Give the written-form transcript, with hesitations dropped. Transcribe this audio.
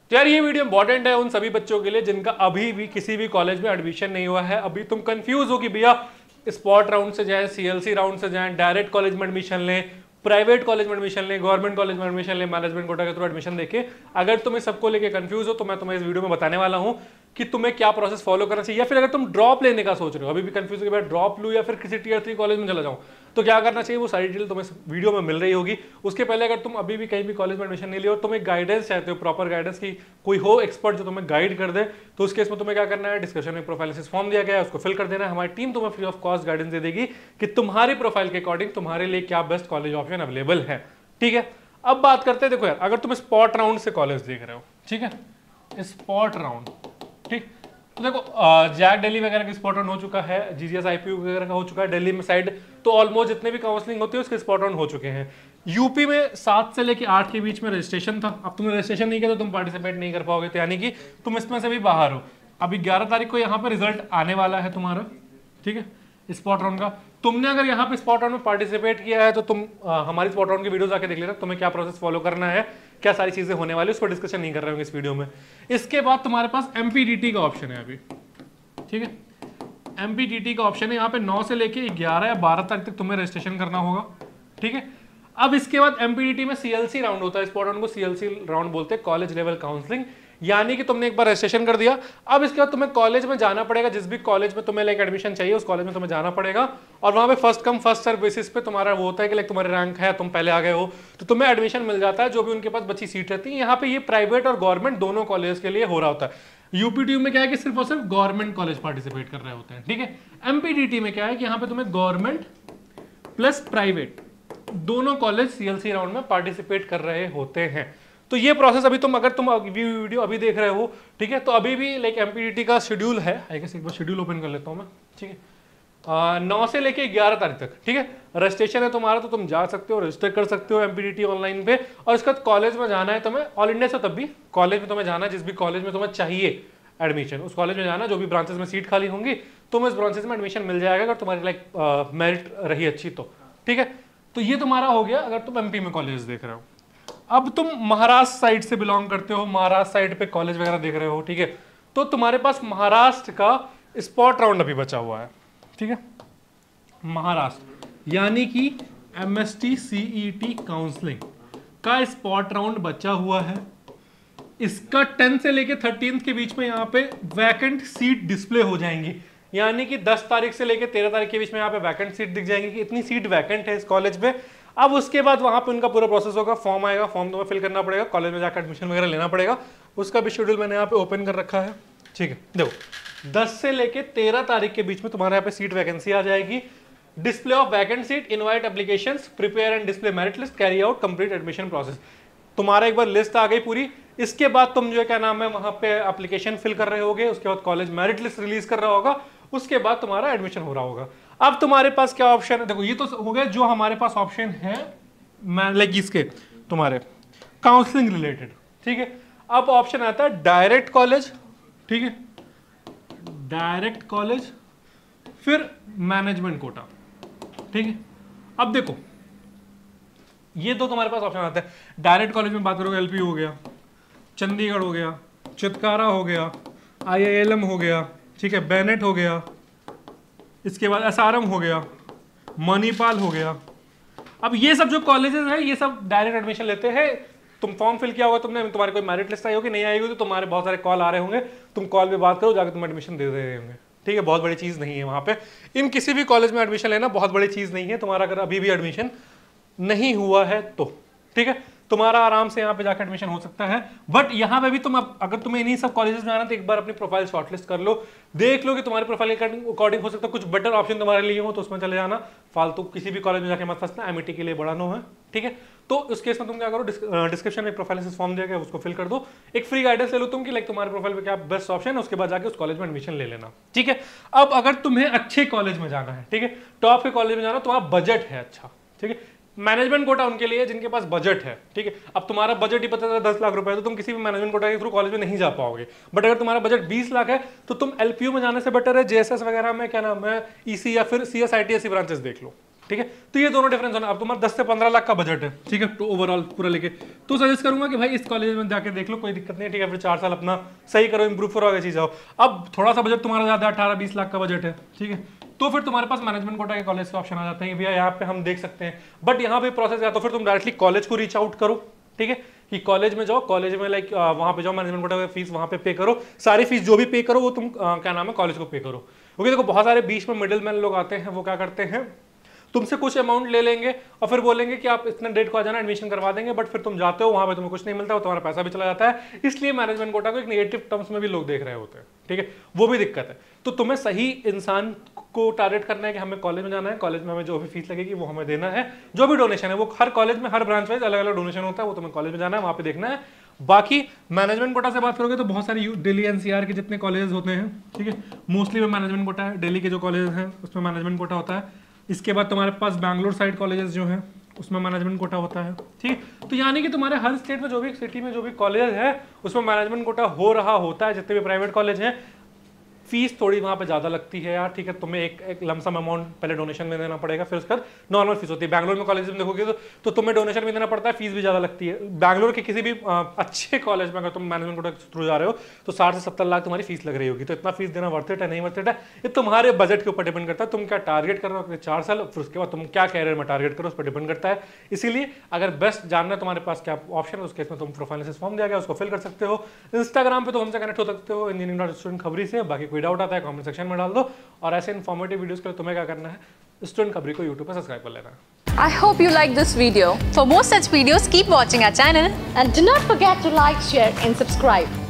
तो यार ये वीडियो इंपॉर्टेंट है उन सभी बच्चों के लिए जिनका अभी भी किसी भी कॉलेज में एडमिशन नहीं हुआ है। अभी तुम कंफ्यूज हो कि भैया स्पॉट राउंड से जाए, सीएलसी राउंड से जाए, डायरेक्ट कॉलेज में एडमिशन लें, प्राइवेट कॉलेज में एडमिशन लें, गवर्नमेंट कॉलेज में एडमिशन लें, मैनेजमेंट कोटा के थ्रू एडमिशन देके। अगर तुम इस सबको लेके कंफ्यूज हो तो मैं तुम्हें इस वीडियो में बताने वाला हूं कि तुम्हें क्या प्रोसेस फॉलो करना चाहिए। या फिर अगर तुम ड्रॉप लेने का सोच रहे हो, अभी भी कंफ्यूज हो कि मैं ड्रॉप लूं या फिर किसी टीयर 3 कॉलेज में चला जाऊं, तो क्या करना चाहिए, वो सारी डिटेल तुम्हें वीडियो में मिल रही होगी। उसके पहले अगर तुम अभी भी कहीं भी कॉलेज में एडमिशन नहीं लिया और तुम्हें गाइडेंस चाहते हो, प्रॉपर गाइडेंस की कोई हो एक्सपर्ट जो तुम्हें गाइड कर दे, तो उस केस में तुम्हें क्या करना है, डिस्क्रिप्शन में प्रोफाइल फॉर्म दिया गया है, उसको फिल कर देना है। हमारी टीम तुम्हें फ्री ऑफ कॉस्ट गाइडेंस दे देगी कि तुम्हारी प्रोफाइल के अकॉर्डिंग तुम्हारे लिए क्या बेस्ट कॉलेज ऑप्शन अवेलेबल है। ठीक है, अब बात करते हैं, देखो यार, अगर तुम स्पॉट राउंड से कॉलेज देख रहे हो, ठीक है, स्पॉट राउंड, ठीक, तो देखो जैक दिल्ली वगैरह का स्पॉट राउंड हो चुका है, जीजीएस आईपीयू वगैरह का हो चुका है, दिल्ली में साइड तो ऑलमोस्ट जितने भी काउंसलिंग होती है उसके स्पॉट राउंड हो चुके हैं। यूपी में 7 से लेकर 8 के बीच में रजिस्ट्रेशन था। अब तुमने रजिस्ट्रेशन नहीं किया तो तुम पार्टिसिपेट नहीं कर पाओगे, तो यानी कि तुम इसमें से भी बाहर हो। अभी 11 तारीख को यहाँ पे रिजल्ट आने वाला है तुम्हारा, ठीक है, स्पॉट राउंड का। तुमने अगर यहाँ पे स्पॉट राउंड में पार्टिसिपेट किया है तो तुम हमारी स्पॉट राउंड की वीडियो जाके देख लेना, तुम्हें क्या प्रोसेस फॉलो करना है, क्या सारी चीजें होने वाली है, उसको डिस्कशन नहीं कर रहे होंगे इस वीडियो में। इसके बाद तुम्हारे पास एमपीडीटी का ऑप्शन है अभी, ठीक है, एमपीडीटी का ऑप्शन है। यहाँ पे 9 से लेके 11 या 12 तारीख तक तुम्हें रजिस्ट्रेशन करना होगा, ठीक है। अब इसके बाद एमपीडीटी में सीएलसी राउंड होता है, स्पॉट राउंड को सीएलसी राउंड बोलते हैं, कॉलेज लेवल काउंसलिंग। यानी कि तुमने एक बार रजिस्ट्रेशन कर दिया, अब इसके बाद तुम्हें कॉलेज में जाना पड़ेगा, जिस भी कॉलेज में तुम्हें लाइक एडमिशन चाहिए उस कॉलेज में तुम्हें जाना पड़ेगा, और वहां पे first come first serve basis पे तुम्हारा वो होता है कि लाइक तुम्हारे रैंक है, तुम पहले आ गए हो तो तुम्हें एडमिशन मिल जाता है, जो भी उनके पास बची सीट रहती है। यहाँ पे ये प्राइवेट और गवर्नमेंट दोनों कॉलेज के लिए हो रहा होता है। यूपीटीयू में क्या है कि सिर्फ और सिर्फ गवर्नमेंट कॉलेज पार्टिसिपेट कर रहे होते हैं, ठीक है। एमपीडीटी में क्या है कि यहाँ पे तुम्हें गवर्नमेंट प्लस प्राइवेट दोनों कॉलेज सीएलसी राउंड में पार्टिसिपेट कर रहे होते हैं। तो ये प्रोसेस अभी तुम अगर तुम वीडियो अभी देख रहे हो, ठीक है, तो अभी भी लाइक एमपीडीटी का शेड्यूल है, आई गेस एक बार शेड्यूल ओपन कर लेता हूं मैं, ठीक है, 9 से लेके 11 तारीख तक, ठीक है, रजिस्ट्रेशन है तुम्हारा, तो तुम जा सकते हो, रजिस्टर कर सकते हो एमपीडीटी ऑनलाइन पे। और इसके बाद कॉलेज में जाना है तुम्हें, ऑल इंडिया से, तब भी कॉलेज में तुम्हें जाना है, जिस भी कॉलेज में तुम्हें चाहिए एडमिशन उस कॉलेज में जाना, जो भी ब्रांचेस में सीट खाली होंगी तुम्हें इस ब्रांचेस में एडमिशन मिल जाएगा अगर तुम्हारी लाइक मेरिट रही अच्छी तो, ठीक है। तो ये तुम्हारा हो गया अगर तुम एमपी में कॉलेज देख रहे हो। अब तुम महाराष्ट्र साइड से बिलोंग करते हो, महाराष्ट्र साइड पे कॉलेज वगैरह देख रहे हो, ठीक है, तो तुम्हारे पास महाराष्ट्र का स्पॉट राउंड अभी बचा हुआ है, ठीक है, महाराष्ट्र यानी कि एमएसटी सीईटी काउंसलिंग का स्पॉट राउंड बचा हुआ है। इसका 10 से लेके 13 के बीच में यहाँ पे वैकेंट सीट डिस्प्ले हो जाएंगी, यानी कि 10 तारीख से लेके 13 तारीख के बीच में यहाँ पे वैकेंट सीट दिख जाएंगी कि इतनी सीट वैकेंट है इस कॉलेज में। अब उसके बाद वहां पे उनका पूरा प्रोसेस होगा, फॉर्म आएगा, फॉर्म तुम्हें फिल करना पड़ेगा, कॉलेज में जाकर एडमिशन वगैरह लेना पड़ेगा, उसका भी शेड्यूल मैंने यहाँ पे ओपन कर रखा है, ठीक है। देखो 10 से लेके 13 तारीख के बीच में तुम्हारे यहाँ पे सीट वैकेंसी आ जाएगी। Display of vacant seat, invite applications, prepare and display merit list, carry out complete admission process. तुम्हारा एक बार लिस्ट आ गई पूरी, इसके बाद तुम जो है क्या नाम है वहां पे एप्लीकेशन फिल कर रहे होगे, उसके बाद कॉलेज मेरिट लिस्ट रिलीज कर रहा होगा, उसके बाद तुम्हारा एडमिशन हो रहा होगा। अब तुम्हारे पास क्या ऑप्शन है, देखो ये तो हो गया जो हमारे पास ऑप्शन है लाइक इसके तुम्हारे काउंसलिंग रिलेटेड, ठीक है। अब ऑप्शन आता है डायरेक्ट कॉलेज, ठीक है, डायरेक्ट कॉलेज, फिर मैनेजमेंट कोटा, ठीक है। अब देखो ये दो तुम्हारे पास ऑप्शन आते हैं। डायरेक्ट कॉलेज में बात करोगे, एलपी हो गया, चंडीगढ़ हो गया, चितकारा हो गया, आईआईएलएम हो गया, ठीक है, बेनेट हो गया, इसके बाद एसआरएम हो गया, मणिपाल हो गया। अब ये सब जो कॉलेजेस हैं ये सब डायरेक्ट एडमिशन लेते हैं। तुम फॉर्म फिल किया होगा तुमने, तुम्हारी कोई मेरिट लिस्ट आई होगी, नहीं आई होगी तो तुम्हारे बहुत सारे कॉल आ रहे होंगे, तुम कॉल पे बात करो, जाकर तुम एडमिशन दे रहे होंगे, ठीक है। बहुत बड़ी चीज नहीं है वहां पे, इन किसी भी कॉलेज में एडमिशन लेना बहुत बड़ी चीज नहीं है। तुम्हारा अगर अभी भी एडमिशन नहीं हुआ है तो, ठीक है, तुम्हारा आराम से यहाँ पे जाकर एडमिशन हो सकता है। बट यहाँ पे भी तुम अगर तुम्हें इन्हीं सब कॉलेजेस में आना तो एक बार अपनी प्रोफाइल शॉर्टलिस्ट कर लो, देख लो कि तुम्हारी प्रोफाइल के अकॉर्डिंग हो सकता है कुछ बेटर ऑप्शन तुम्हारे लिए हो तो उसमें चले जाना। फालतू किसी भी कॉलेज में जाके मत फंसना, एमईटी के लिए बड़ा नो है, ठीक है। तो उस केस में तुम क्या करो, डिस्क्रिप्शन में प्रोफाइल फॉर्म दिया गया उसको फिल कर दो, एक फ्री गाइडेंस ले लो तुम कि लाइक तुम्हारे प्रोफाइल पे क्या बेस्ट ऑप्शन है, उसके बाद जाके उस कॉलेज में एडमिशन ले लेना, ठीक है। अब अगर तुम्हें अच्छे कॉलेज में जाना है, ठीक है, टॉप के कॉलेज में जाना, तुम्हारा बजट है अच्छा, ठीक है, मैनेजमेंट कोटा उनके लिए जिनके पास बजट है, ठीक है। अब तुम्हारा बजट ही पता है 10 लाख रुपए है तो तुम किसी भी मैनेजमेंट कोटा के थ्रू कॉलेज में नहीं जा पाओगे। बट अगर तुम्हारा बजट 20 लाख है तो तुम एलपीयू में जाने से बेटर है जेएसएस वगैरह में क्या नाम है ईसी या फिर सीएसआईटीएस ब्रांचेस देख लो, ठीक है। तो ये दोनों डिफरेंस होना। अब तुम्हारा 10 से 15 लाख का बजट है, ठीक है, तो ओवरऑल पूरा लेके तो सजेस्ट करूंगा कि भाई इस कॉलेज में जाके देख लो, कोई दिक्कत नहीं है, ठीक है। फिर 4 साल अपना सही करो, इंप्रूव करो, आगे चीज जाओ। अब थोड़ा सा बजट तुम्हारा ज्यादा 18-20 लाख का बजट है, ठीक है, तो फिर तुम्हारे पास मैनेजमेंट कोटा के कॉलेज का ऑप्शन आ जाते हैं भैया, यहाँ पे हम देख सकते हैं। बट यहाँ पे प्रोसेस या तो फिर तुम डायरेक्टली कॉलेज को रीच आउट करो, ठीक है, कि कॉलेज में जाओ, कॉलेज में लाइक वहां पे जाओ, मैनेजमेंट कोटा की फीस वहां पे पे करो, सारी फीस जो भी पे करो वो तुम क्या नाम है कॉलेज को पे करो। क्योंकि देखो बहुत सारे बीच में मिडिल मैन लोग आते हैं, वो क्या करते हैं तुमसे कुछ अमाउंट ले लेंगे और फिर बोलेंगे कि आप इतने डेट को आ जाना, एडमिशन करवा देंगे, बट फिर तुम जाते हो वहां पे तुम्हें कुछ नहीं मिलता, तुम्हारा पैसा भी चला जाता है। इसलिए मैनेजमेंट कोटा को एक नेगेटिव टर्म्स में भी लोग देख रहे होते हैं, ठीक है, वो भी दिक्कत है। तो तुम्हें सही इंसान को टारगेट करना है कि हमें कॉलेज में जाना है, कॉलेज में हमें जो भी फीस लगेगी वो हमें देना है, जो भी डोनेशन है वो हर कॉलेज में हर ब्रांच वाइज अलग अलग डोनेशन होता है, वो तुम्हें कॉलेज में जाना है, वहां पे देखना है। बाकी मैनेजमेंट कोटा से बात करोगे तो बहुत सारी दिल्ली एनसीआर के जितने कॉलेजेस होते हैं, ठीक है, मोस्टली में मैनेजमेंट कोटा है। दिल्ली के जो कॉलेज हैं उसमें मैनेजमेंट कोटा होता है। इसके बाद तुम्हारे पास बैंगलोर साइड कॉलेजेस जो हैं उसमें मैनेजमेंट कोटा होता है, ठीक। तो यानी कि तुम्हारे हर स्टेट में जो भी सिटी में जो भी कॉलेज है उसमें मैनेजमेंट कोटा हो रहा होता है। जितने भी प्राइवेट कॉलेज हैं फीस थोड़ी वहाँ पे ज़्यादा लगती है यार, ठीक है, तुम्हें एक लमसम अमाउंट पहले डोनेशन में देना पड़ेगा, फिर उसके बाद नॉर्मल फीस होती है। बैंगलोर में कॉलेज में देखोगे तो तुम्हें डोनेशन भी देना पड़ता है, फीस भी ज़्यादा लगती है। बैंगलोर के किसी भी अच्छे कॉलेज में अगर तुम मैनेजमेंट कोटा के थ्रू जा रहे हो तो 60 से 70 लाख तुम्हारी फीस लग रही होगी। तो इतना फीस देना वर्थ इट है नहीं वर्थ इट है, ये तुम्हारे बजट के ऊपर डिपेंड करता है। तुम क्या टारगेट कर रहे हो 4 साल, फिर उसके बाद तुम क्या कैरियर में टारगेट करो उस पर डिपेंड करता है। इसीलिए अगर बेस्ट जानना है तुम्हारे पास क्या ऑप्शन है, उस केस में तुम प्रोफाइल एनालिसिस फॉर्म दिया गया उसको फिल कर सकते हो। इंस्टाग्राम पे तो हमसे कनेक्ट हो सकते हो इंजीनियरिंग स्टूडेंट खबरी से। बाकी कोई डाउट आता है कमेंट सेक्शन में डाल दो। और ऐसे इन्फॉर्मेटिव वीडियोस के लिए तुम्हें क्या करना है, स्टूडेंट खबरी को यूट्यूब पर सब्सक्राइब कर लेना। I hope you like this video. For more such videos, keep watching our channel. And do not forget to like, share and subscribe.